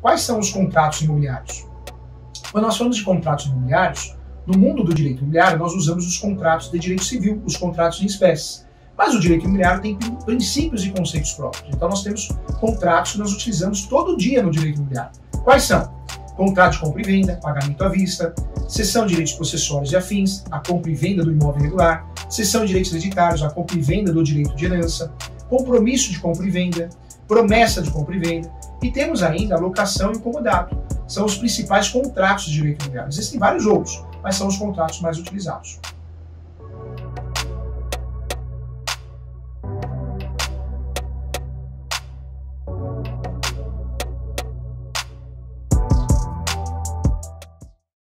Quais são os contratos imobiliários? Quando nós falamos de contratos imobiliários, no mundo do direito imobiliário, nós usamos os contratos de direito civil, os contratos em espécie. Mas o direito imobiliário tem princípios e conceitos próprios. Então nós temos contratos que nós utilizamos todo dia no direito imobiliário. Quais são? Contrato de compra e venda, pagamento à vista, cessão de direitos possessórios e afins, a compra e venda do imóvel irregular, cessão de direitos hereditários, a compra e venda do direito de herança, compromisso de compra e venda, promessa de compra e venda, e temos ainda a locação e o comodato. São os principais contratos de direito imobiliário. Existem vários outros, mas são os contratos mais utilizados.